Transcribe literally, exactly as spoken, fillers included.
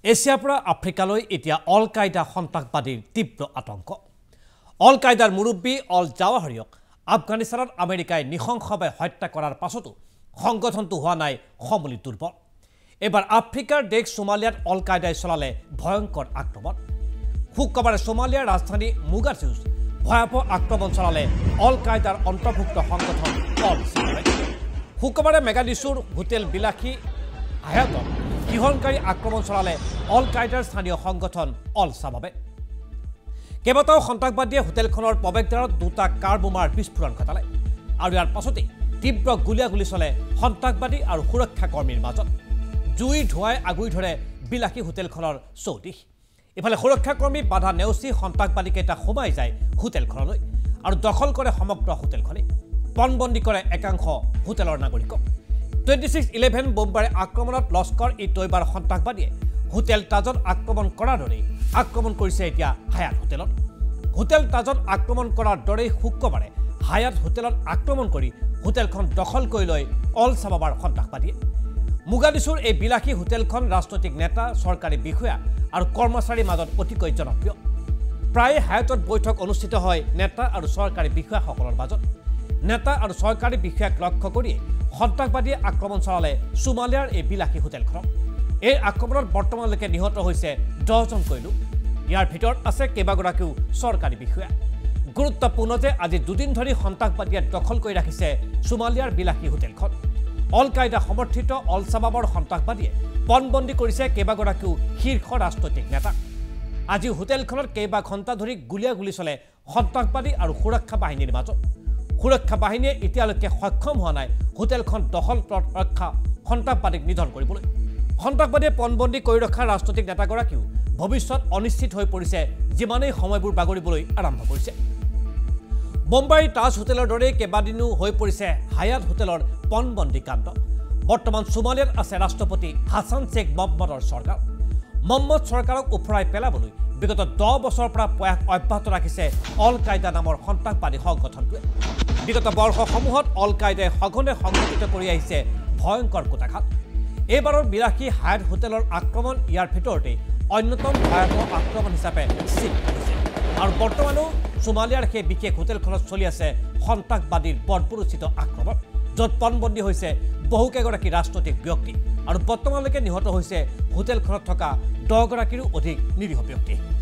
এছিয়াৰ পৰা আফ্ৰিকালৈ এতিয়া অল কায়দা সন্ত্ৰাসবাদীৰ তীব্ৰ আতংক। অল কায়দাৰ মুৰব্বী অল জাৱাহিৰীক আফগানিস্তানত আমেৰিকাই নিশংসভাৱে হত্যা কৰাৰ পাছতো সংগঠনটো হোৱা নাই সমূলি দুৰ্বল। এবাৰ আফ্ৰিকাৰ দেশ সোমালিয়াত অল কায়দাই চলালে ভয়ংকৰ আক্ৰমণ। শুক্ৰবাৰে সোমালিয়াৰ ৰাজধানী মোগাদিশুত ভয়াবহ আক্ৰমণ চলালে অল কায়দাৰ অন্তৰ্ভুক্ত সংগঠন অল শাবাবে। শুক্ৰবাৰে মেগাদিছুৰ হোটেল বিলাসী হায়াতত গৃহণকাৰী আক্ৰমণ চলালে অল কায়দাৰ স্থানীয় সংগঠন অল শাবাবে। কেইবাটাও সন্ত্ৰাসবাদীয়ে হোটেলখনৰ প্ৰৱেশদ্বাৰত দুটা কাৰ বোমাৰ বিস্ফোৰণ ঘটালে আৰু ইয়াৰ পাছতে তীব্ৰ গুলীয়াগুলী চলে সন্ত্ৰাসবাদী আৰু সুৰক্ষা কৰ্মীৰ মাজত। জুইৰ ধোঁৱাই আগুৰি ধৰে বিলাসী হোটেলখনৰ চৌদিশ। ইফালে সুৰক্ষা কৰ্মী বাধা নেওচি সন্ত্ৰাসবাদীকেইটা সোমাই যায় হোটেলখনলৈ আৰু দখল কৰে সমগ্ৰ হোটেলখনে। পণবন্দী কৰে একাংশ হোটেলৰ নাগৰিকক। টুৱেণ্টি ছিক্স ইলেভেন বোমবাৰে আক্ৰমণত লস্কৰ ই তৈবাৰ সন্ত্ৰাসবাদীয়ে হোটেল তাজত আক্ৰমণ কৰাৰ দৰেই আক্ৰমণ কৰিছে এতিয়া হায়াত হোটেলত। হোটেল তাজত আক্ৰমণ কৰাৰ দৰেই শুক্ৰবাৰে হায়াত হোটেলত আক্ৰমণ কৰি হোটেলখন দখল কৰি লয় অল শাবাবৰ সন্ত্ৰাসবাদীয়ে। মোগাদিছুৰ এই বিলাসী হোটেলখন ৰাজনৈতিক নেতা, চৰকাৰী বিষয়া আৰু কৰ্মচাৰীৰ মাজত অতিকৈ জনপ্ৰিয়। প্ৰায় হায়াতত বৈঠক অনুষ্ঠিত হয় নেতা আৰু চৰকাৰী বিষয়াসকলৰ মাজত। নেতা আৰু চৰকাৰী বিষয়াক লক্ষ্য কৰি সন্ত্ৰাসবাদীয়ে আক্ৰমণ চলালে সোমালিয়াৰ এই বিলাসী হোটেলখনক। এই আক্ৰমণত বৰ্তমানলৈকে নিহত হৈছে দহজনকৈ লোক। ইয়াৰ ভিতৰত আছে কেইবাগৰাকীও চৰকাৰী বিষয়া। গুৰুত্বপূৰ্ণ যে আজি দুদিন ধৰি সন্ত্ৰাসবাদীয়ে দখল কৰি ৰাখিছে সোমালিয়াৰ বিলাসী হোটেলখন। অল কায়দা সমৰ্থিত অল শাবাবৰ সন্ত্ৰাসবাদীয়ে পণবন্দী কৰিছে কেইবাগৰাকীও শীৰ্ষ ৰাজনৈতিক নেতা। আজি হোটেলখনত কেইবা ঘণ্টা ধৰি গুলীয়াগুলী চলে সন্ত্ৰাসবাদী আৰু সুৰক্ষা বাহিনীৰ মাজত। সুৰক্ষা বাহিনীয়ে এতিয়ালৈকে সক্ষম হোৱা নাই হোটেলখন দখল ৰক্ষা সন্ত্ৰাসবাদীক নিধন কৰিবলৈ। সন্ত্ৰাসবাদীয়ে পণবন্দী কৰি ৰখা ৰাজনৈতিক নেতাগৰাকীও ভৱিষ্যত অনিশ্চিত হৈ পৰিছে, যিমানেই সময়বোৰ বাগৰিবলৈ আৰম্ভ কৰিছে। মুম্বাইৰ তাজ হোটেলৰ দৰেই কেইবাদিনো হৈ পৰিছে হায়াত হোটেলৰ পণবন্দী কাণ্ড। বৰ্তমান সোমালিয়াত আছে ৰাষ্ট্ৰপতি হাছান শ্বেখ মহম্মদৰ চৰকাৰ। মহম্মদ চৰকাৰক উফৰাই পেলাবলৈ বিগত দহ বছৰৰ পৰা প্ৰয়াস অব্যাহত ৰাখিছে অল কায়দা নামৰ সন্ত্ৰাসবাদী সংগঠনটোৱে। বিগত বৰ্ষসমূহত অল কায়দাই সঘনে সংঘটিত কৰি আহিছে ভয়ংকৰ কুটাঘাত। এইবাৰৰ বিলাসী হায়াত হোটেলৰ আক্ৰমণ ইয়াৰ ভিতৰতে অন্যতম ভয়াবহ আক্ৰমণ হিচাপে চিহ্নিত হৈছে। আৰু বৰ্তমানো সোমালিয়াৰ সেই বিশেষ হোটেলখনত চলি আছে সন্ত্ৰাসবাদীৰ বৰ্বৰোচিত আক্ৰমণ, য'ত পণবন্দী হৈছে বহুকেইগৰাকী ৰাজনৈতিক ব্যক্তি আৰু বৰ্তমানলৈকে নিহত হৈছে হোটেলখনত থকা দহগৰাকীৰো অধিক নিৰীহ ব্যক্তি।